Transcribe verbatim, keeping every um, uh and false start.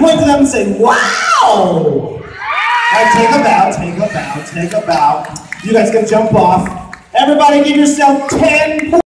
point to them and say, wow! Right, take a bow, take a bow, take a bow. You guys can jump off. Everybody give yourself ten points.